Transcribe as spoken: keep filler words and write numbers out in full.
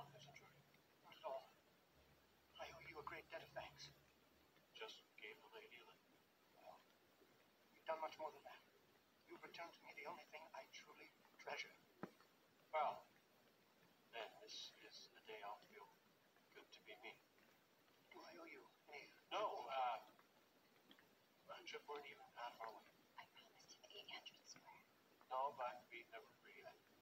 wrong, Miss Intruder. Not at all. I owe you a great debt of thanks. Just gave the lady a lift. Well, you've done much more than that. You've returned to me the only thing I truly treasure. Well, then this is the day I'll feel good to be me. Do I owe you any? No, uh, Chip weren't even half our way. I promised him eight hundred square. No, but we never